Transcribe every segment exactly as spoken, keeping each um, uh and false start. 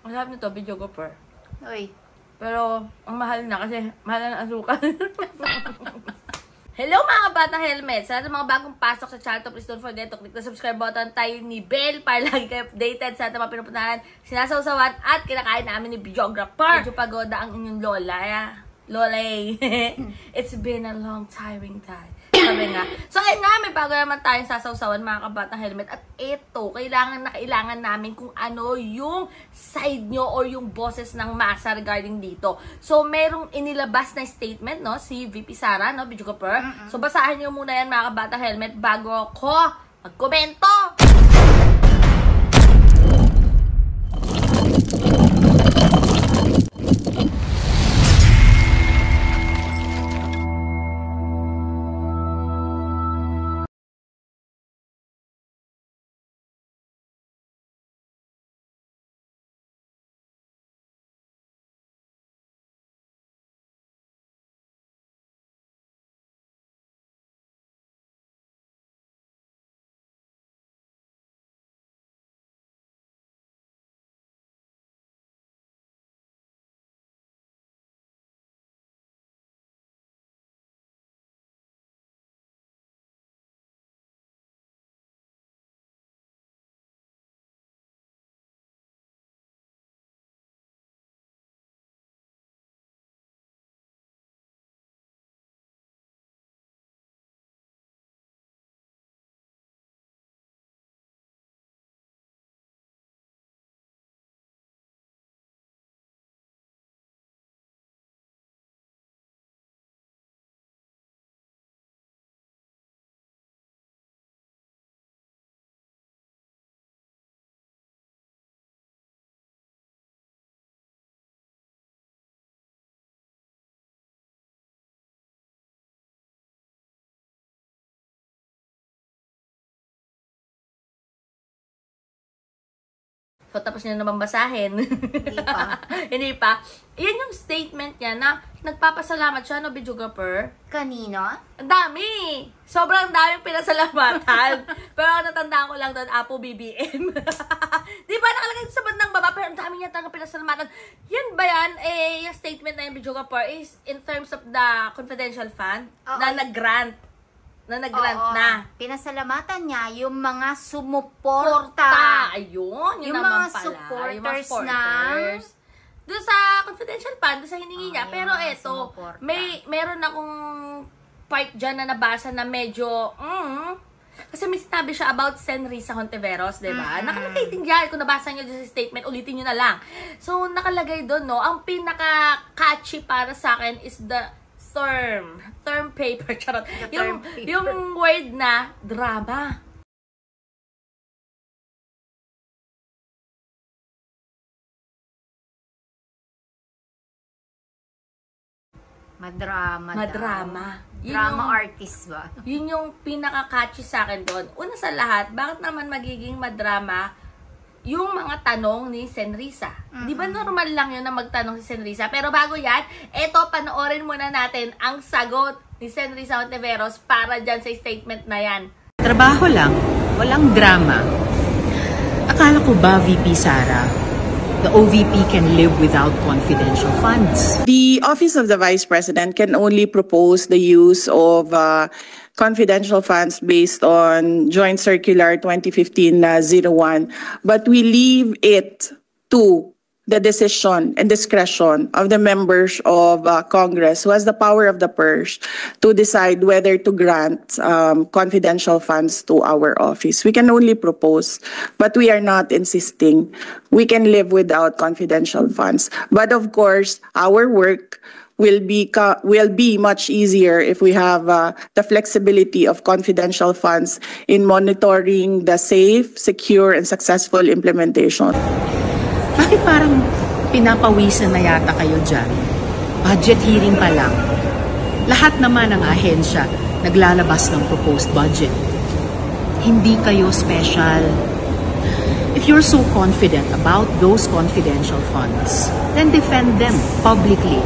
Ang sarap nito, videographer. Uy. Pero, ang mahal na kasi mahal na ng asukal. Hello mga batang helmet! Sa lahat ng mga bagong pasok sa channel to, please don't forget to click the subscribe button, tayo ni Bell para lagi kayo updated sa lahat ng mga pinupuntahan, sinasawsawan at kinakain namin ni videographer. Medyo pagoda ang inyong lola. Yeah. Lola eh. It's been a long tiring time. Sabi nga. So, ayun nga, may bago naman tayong sasawsawan mga kabatang helmet. At eto, kailangan na kailangan namin kung ano yung side nyo or yung boses ng masa regarding dito. So, merong inilabas na statement, no? Si V P Sara, no? Videographer. Mm -mm. So, basahin nyo muna yan mga kabatang helmet bago ako magkomento. So, tapos niya naman basahin. Hindi pa. Hindi pa. Yan yung statement niya na nagpapasalamat siya, no, videographer? Kanino? Ang dami! Sobrang daming pinasalamatan. Pero natandaan ko lang doon, Apo B B M. Di ba nakalagay sa bandang baba, pero ang dami niya talagang pinasalamatan. Yan ba yan? Eh, yung statement na yung videographer is in terms of the confidential fund Oo. na nag-grant. Na nag-grant Oo. na. Pinasalamatan niya yung mga Porta. sumuporta. Ayun, yun Yung naman mga pala. supporters yung mga supporters. Doon sa confidential fund, doon sa hiningi Oh, niya. yung Pero mga eto, sumuporta. may, meron akong part dyan na nabasa na medyo, mm, kasi may sinabi siya about Senrisa Hontiveros, diba? Mm-hmm. Nakalagay din dyan. Kung nabasa nyo dyan sa statement, ulitin nyo na lang. So, nakalagay doon, no? Ang pinaka-catchy para sa akin is the term. Term paper. Charot. The Yung, term paper. yung word na drama. Madrama. Madrama. Daw. Yun Drama yung- artist ba? Yun yung pinaka-catchy sa akin doon. Una sa lahat, bakit naman magiging madrama yung mga tanong ni Senrisa? Mm-hmm. Di ba normal lang yun na magtanong si Senrisa? Pero bago yan, eto, panoorin muna natin ang sagot ni Senrisa Hontiveros para dyan sa statement na yan. Trabaho lang, walang drama. Akala ko ba, V P Sara, the O V P can live without confidential funds? The Office of the Vice President can only propose the use of uh, confidential funds based on Joint Circular twenty fifteen oh one, but we leave it to the decision and discretion of the members of uh, Congress who has the power of the purse to decide whether to grant um, confidential funds to our office. We can only propose, but we are not insisting. We can live without confidential funds. But of course, our work will be will be much easier if we have uh, the flexibility of confidential funds in monitoring the safe, secure, and successful implementation. Bakit parang pinapawisan na yata kayo dyan? Budget hearing pa lang. Lahat naman ng ahensya naglalabas ng proposed budget. Hindi kayo special. If you're so confident about those confidential funds, then defend them publicly.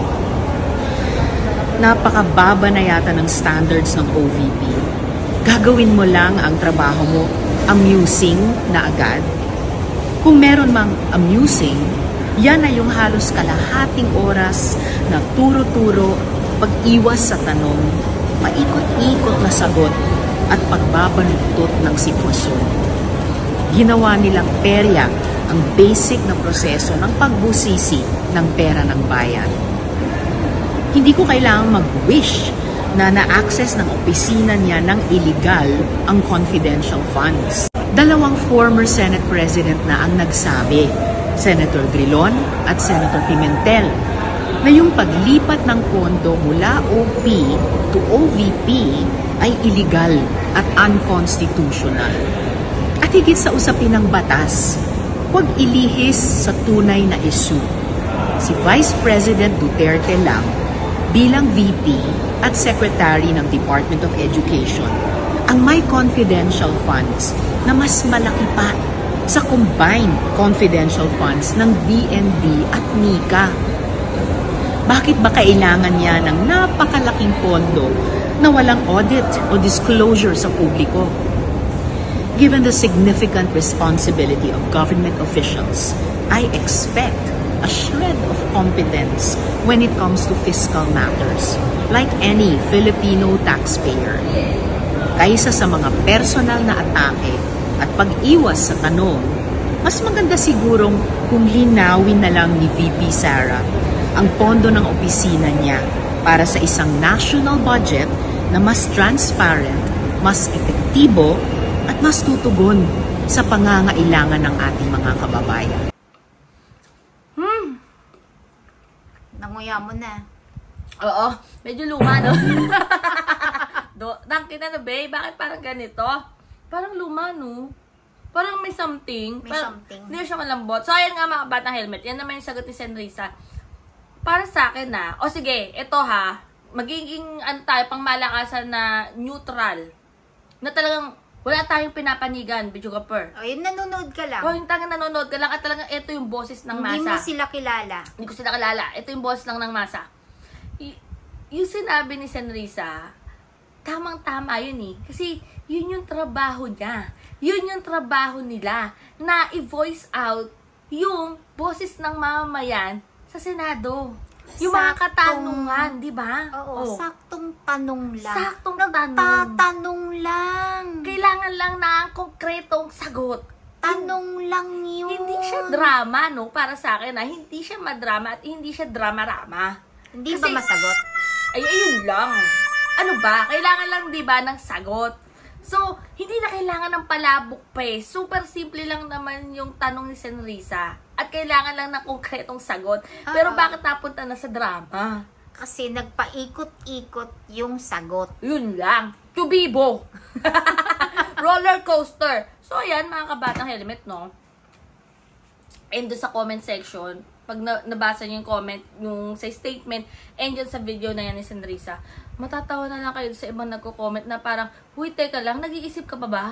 Napakababa na yata ng standards ng O V P. Gagawin mo lang ang trabaho mo amusing na agad. Kung meron mang amusing, Yan ay yung halos kalahating oras na turo-turo, pag-iwas sa tanong, paikot-ikot na sagot at pagbabaluktot ng sitwasyon. Ginawa nilang perya ang basic na proseso ng pagbusisi ng pera ng bayan. Hindi ko kailangang mag-wish na na-access ng opisina niya ng illegal ang confidential funds. Dalawang former Senate President na ang nagsabi, Senator Grilon at Senator Pimentel, na yung paglipat ng pondo mula O P to O V P ay illegal at unconstitutional. At higit sa usapin ng batas, huwag ilihis sa tunay na issue. Si Vice President Duterte lang bilang V P at Secretary ng Department of Education ang may confidential funds na mas malaki pa sa combined confidential funds ng D N D at NICA. Bakit ba kailangan niya ng napakalaking pondo na walang audit o disclosure sa publiko? Given the significant responsibility of government officials, I expect a shred of competence when it comes to fiscal matters, like any Filipino taxpayer. Kaysa sa mga personal na atake at pag-iwas sa tanong, mas maganda sigurong kung linawin na lang ni V P Sara ang pondo ng opisina niya para sa isang national budget na mas transparent, mas epektibo, at mas tutugon sa pangangailangan ng ating mga kababayan. Hmm. Nanguya mo na. Oo, medyo luma, no? Do, tangkin na, no, babe? Bakit parang ganito? Parang luma, no? Parang may something. May parang, something. Hindi siya malambot. So, ayan nga mga batang helmet. Yan naman yung sagot ni Senrisa. Para sa akin, na, o sige, ito ha, magiging, ano tayo, pang malakasan na neutral. Na talagang, wala tayong pinapanigan, videographer. O, yun, nanonood ka lang. O, yung talagang nanonood ka lang at talagang ito yung boses ng masa. Hindi mo sila kilala. Hindi ko sila kilala. Ito yung boses lang ng masa. Y- yung sinabi ni Senrisa, tamang-tama yun eh. Kasi yun yung trabaho niya. Yun yung trabaho nila na i-voice out yung boses ng mamamayan sa Senado. Yung mga Saktong- katanungan, di ba? Oo, Oh. saktong tanong lang. Saktong tanong. Nagtatanong lang. Kailangan lang na ang konkretong sagot. Tanong lang yun. Hindi siya drama, no? Para sa akin, na hindi siya madrama at hindi siya drama-rama. Hindi Kasi- ba masagot? Ay, ayun lang. Ano ba? Kailangan lang, di ba, ng sagot. So, hindi na kailangan ng palabok pa eh. Super simple lang naman yung tanong ni Senrisa. At kailangan lang ng konkretong sagot. Pero Oo. bakit napunta na sa drama? Kasi nagpaikot-ikot yung sagot. Yun lang. Tubibo. Roller coaster. So, ayan, mga kabatang helmet, no? And doon sa comment section, pag na, nabasa niyo yung comment, yung sa statement, and dyan sa video na yan ni Senrisa, matatawa na lang kayo sa ibang nagko-comment na parang, huy, teka lang, nag-iisip ka pa ba?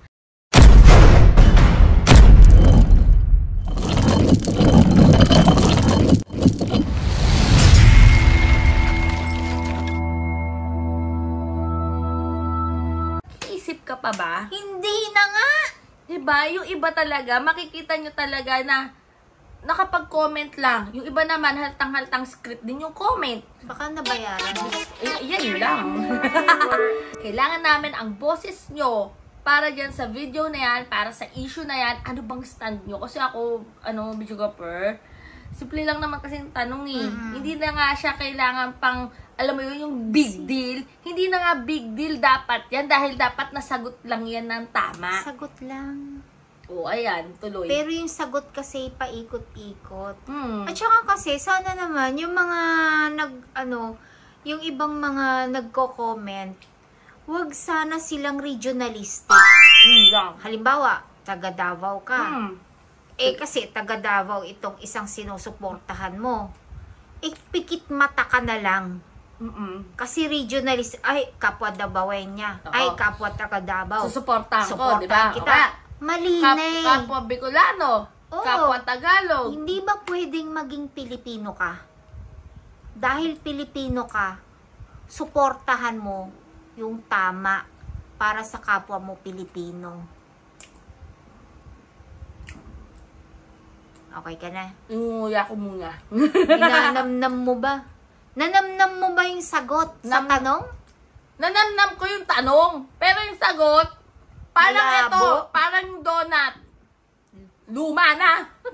Nag-iisip ka pa ba? Hindi na nga! Diba? Yung iba talaga, makikita nyo talaga na nakapag-comment lang. Yung iba naman, haltang-haltang script din yung comment. Baka nabayaran. Eh, yan lang. Kailangan namin ang boses nyo para dyan sa video na yan, para sa issue na yan. Ano bang stand nyo? Kasi ako, ano, videographer, simple lang naman kasi yung tanong eh. Mm-hmm. Hindi na nga siya kailangan pang, alam mo yun, yung big deal. Hindi na nga big deal dapat yan dahil dapat nasagot lang yan ng tama. Sagot lang. O, ayan, tuloy. Pero yung sagot kasi paikot-ikot. Hmm. At saka kasi, sana naman, yung mga nag, ano, yung ibang mga nagko-comment, wag sana silang regionalistic. Yun lang. Halimbawa, taga Davao ka. Hmm. Eh kasi taga Davao itong isang sinusuportahan mo. Eh pikit mata ka na lang. Mm-mm. Kasi regionalist, ay kapwa Davaoeña, Oo. ay kapwa taga Davao. Susuportahan ko, Suportahan di ba? kita. Okay. Mali Kap na eh. kapwa Bicolano, Oo. kapwa Tagalog. Hindi ba pwedeng maging Pilipino ka? Dahil Pilipino ka, suportahan mo yung tama para sa kapwa mo Pilipino. Okay ka na? Umuya ko muna. Ninanamnam mo ba? Nanamnam mo ba yung sagot sa Nam- tanong? Nanamnam ko yung tanong. Pero yung sagot, parang Malabo. ito, parang donut. Luma na.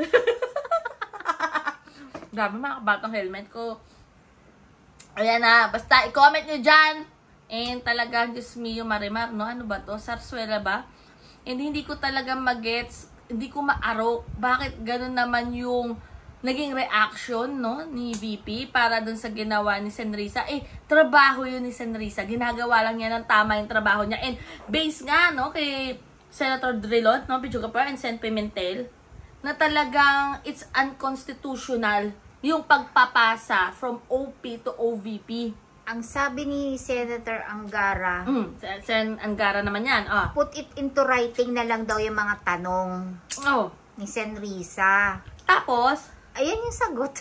Grabe mga kabatang helmet ko. Ayan na, basta i-comment nyo dyan. And talaga, Diyos mio, Marimar, no? Ano ba to? Sarsuela ba? And hindi ko talaga magets, hindi ko maarok. Bakit ganun naman yung naging reaction, no? Ni V P para dun sa ginawa ni Senrisa. Eh, trabaho yun ni Senrisa. Ginagawa lang niya ng tama yung trabaho niya. And based nga, no? Kay Senator Drilon, no? Pichugapar and Sen Pimentel, na talagang it's unconstitutional yung pagpapasa from O P to O V P. Ang sabi ni Senator Angara, Mm, Sen Angara naman yan. Ah. put it into writing na lang daw yung mga tanong Oh. ni Senrisa. Tapos, Ayan yung sagot.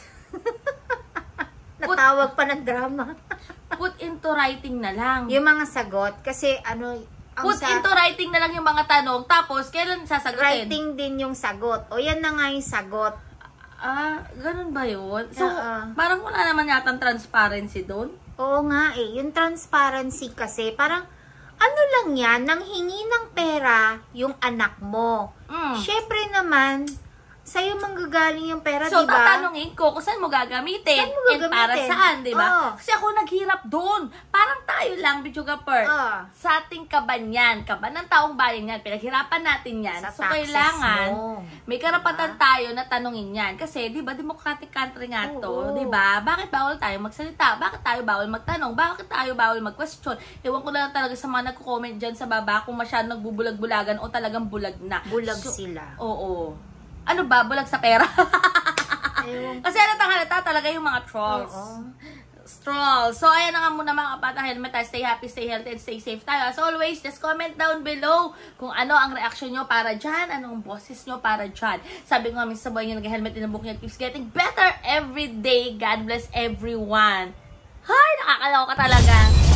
Natawag pa ng drama. put into writing na lang. Yung mga sagot, kasi ano, ang Put sa- into writing na lang yung mga tanong. Tapos, kailan sasagutin? writing din yung sagot. O yan na nga yung sagot. Ah, ganun ba yun? So, Oo. parang wala naman yatang transparency doon. Oo nga eh, yung transparency kasi, parang ano lang yan, nang hingi ng pera yung anak mo. Mm. Syempre naman, sa'yo manggagaling yung pera, So, di ba? tatanungin ko kung saan mo gagamitin. Saan mo And para gagamitin? saan, di ba? Oo. Kasi ako naghirap doon. Parang tayo lang, Bichugapur. Oo. Sa ating kaban yan. Kaban ng taong bayan yan. Pinaghirapan natin yan. Sa So, taxes kailangan, mo. may karapatan tayo na tanungin yan. Kasi, di ba, democratic country nga to. Oo. Di ba? Bakit bawal tayo magsalita? Bakit tayo bawal magtanong? Bakit tayo bawal mag-question? Ewan ko na lang talaga sa mga nagko-comment dyan sa baba kung masyadong nagbubulag-bulagan o talagang bulag na. Bulag So, sila. Oo. Ano ba? Bulag sa pera? Ewan Kasi halatang halata talaga yung mga trolls. Oo. Trolls. So, ayan na nga muna mga kapata helmet. Stay happy, stay healthy, and stay safe tayo. As always, just comment down below kung ano ang reaction nyo para dyan. Anong boses nyo para dyan. Sabi ko nga, Miss Saboy, yung nag-helmet in the book niya keeps getting better every day. God bless everyone. Hay, nakakalaw ka talaga.